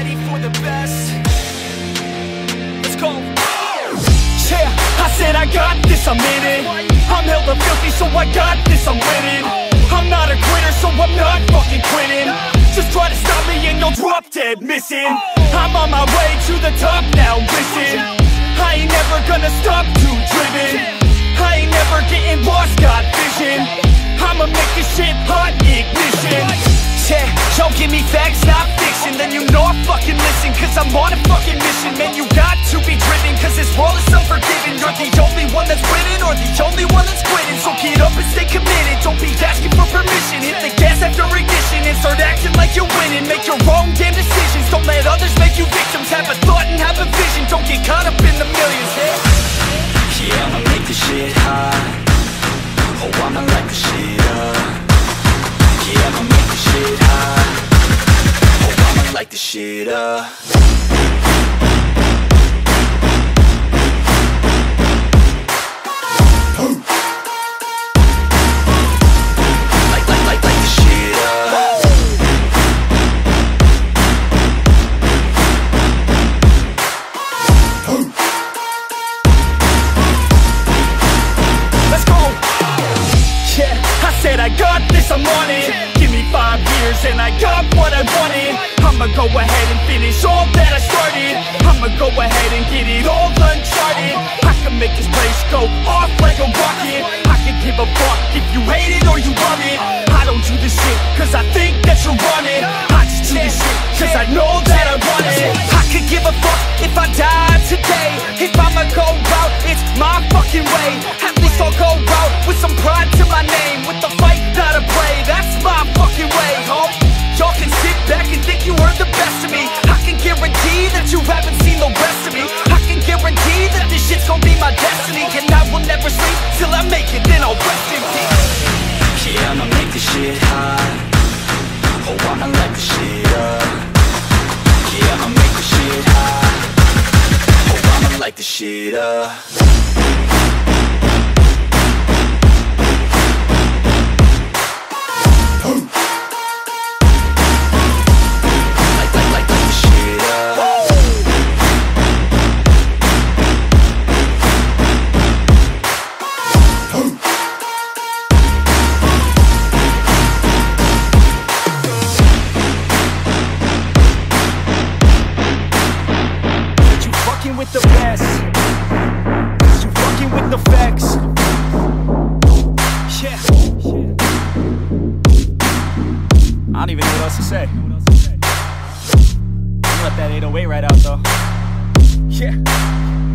ready for the best. Let's go. Yeah, I said I got this, I'm in it. I'm hella filthy, so I got this, I'm winning. I'm not a quitter, so I'm not fucking quitting. Just try to stop me and you'll drop dead missing. I'm on my way to the top now, listen. I ain't never gonna stop, too driven. I ain't never getting lost, got vision. I'ma make this shit hot, ignition. Yeah, yo, give me facts, not fiction. Then you know I fucking listen, cause I'm on a fucking mission. Man, you got to be driven, cause this world is unforgiving. You're the only one that's winning, or the only one that's quitting. So get up and stay committed, don't be asking for permission. Hit the gas after ignition and start acting like you're winning. Make your own damn decisions, don't let others make you victims. Have a thought and have a vision, don't get caught up in the millions. Yeah, I'ma make this shit hot. Oh, I'ma light this shit up. Yeah, I'ma make this shit hot. Oh, I'ma light this shit up. Light this shit up. Let's go. Yeah, I said I got this, I'm on it. Give me 5 years and I got what I wanted. I'ma go ahead and finish all that I started. I'ma go ahead and get it all uncharted. I can make this place go off like a rocket. I can give a fuck if you hate it or you love it. I don't do this shit cause I think that you're on it. I just do this shit cause I know that I want it. I could give a fuck if I died today. If I'ma go out, it's my fucking way. At least I'll go out with some pride to my name. With the fight, not a play, that's my fucking way, home. Y'all can sit back and think you heard the best of me. I can guarantee that you haven't seen the rest of me. I can guarantee that this shit's gonna be my destiny. And I will never sleep till I make it, then I'll rest in peace. Yeah, I'ma make this shit hot. Oh, I'ma light this shit up. Yeah, I'ma make this shit hot. Oh, I'ma light this shit up. With the best, you fucking with the facts. Yeah, I don't even know what else to say. I'm gonna let that 808 right out though. Yeah.